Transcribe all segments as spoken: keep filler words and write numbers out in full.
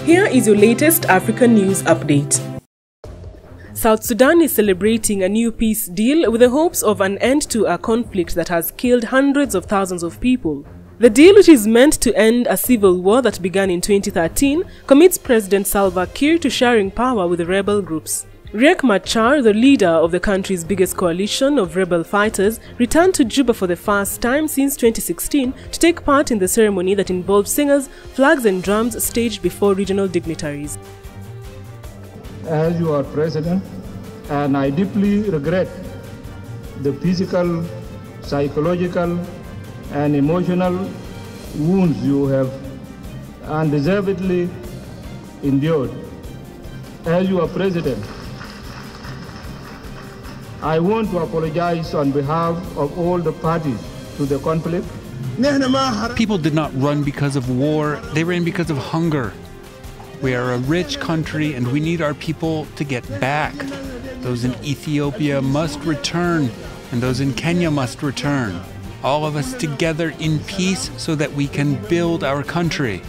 Here is your latest African news update. South Sudan is celebrating a new peace deal with the hopes of an end to a conflict that has killed hundreds of thousands of people. The deal, which is meant to end a civil war that began in twenty thirteen, commits President Salva Kiir to sharing power with the rebel groups. Riek Machar, the leader of the country's biggest coalition of rebel fighters, returned to Juba for the first time since twenty sixteen to take part in the ceremony that involved singers, flags and drums staged before regional dignitaries. As your president, and I deeply regret the physical, psychological, and emotional wounds you have undeservedly endured. As your president, I want to apologize on behalf of all the parties to the conflict. People did not run because of war, they ran because of hunger. We are a rich country and we need our people to get back. Those in Ethiopia must return, and those in Kenya must return. All of us together in peace so that we can build our country.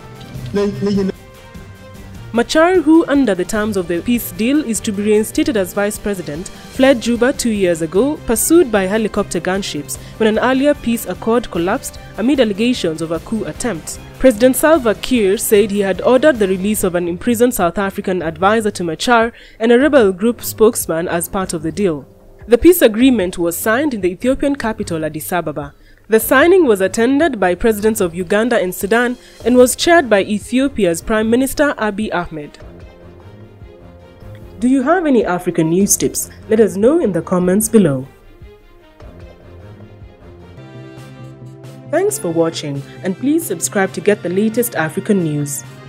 Machar, who under the terms of the peace deal is to be reinstated as vice president, fled Juba two years ago, pursued by helicopter gunships when an earlier peace accord collapsed amid allegations of a coup attempt. President Salva Kiir said he had ordered the release of an imprisoned South African advisor to Machar and a rebel group spokesman as part of the deal. The peace agreement was signed in the Ethiopian capital Addis Ababa. The signing was attended by presidents of Uganda and Sudan and was chaired by Ethiopia's Prime Minister Abiy Ahmed. Do you have any African news tips? Let us know in the comments below. Thanks for watching, and please subscribe to get the latest African news.